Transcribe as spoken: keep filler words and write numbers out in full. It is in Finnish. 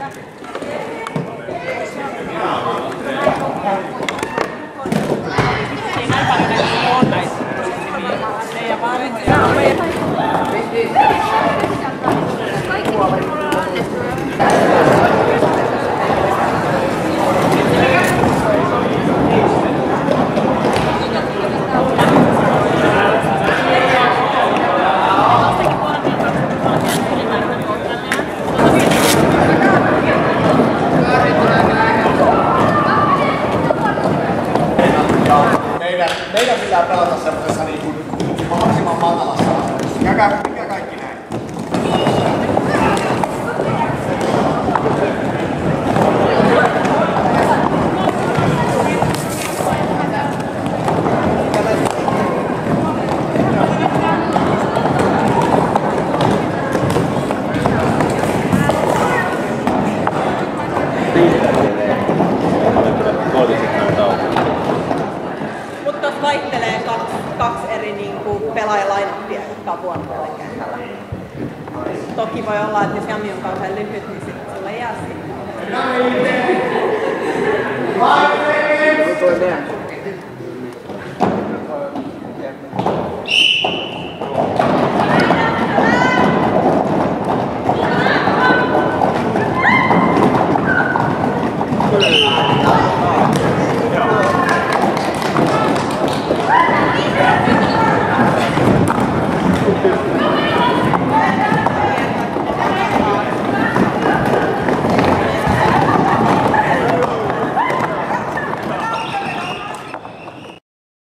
Meidän, meidän pitää pelata semmoisessa niin kuin mahdollisimman matalassa asennossa. Käykää, mikä kaikki näin. Vaihtelee kaksi, kaksi eri niin kuin pelaajalainappia, jotka on vuoropuolella kentällä. Toki voi olla, että jos Jami on kauhean lyhyt, niin sitten sulle jää siinä.